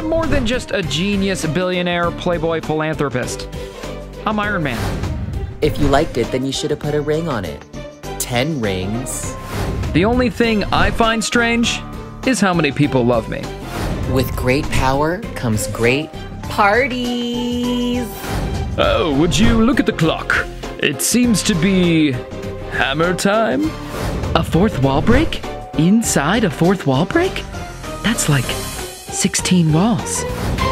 I'm more than just a genius, billionaire, playboy, philanthropist. I'm Iron Man. If you liked it, then you should have put a ring on it. 10 rings. The only thing I find strange is how many people love me. With great power comes great parties. Oh, would you look at the clock? It seems to be hammer time. A fourth wall break? Inside a fourth wall break? That's like 16 walls.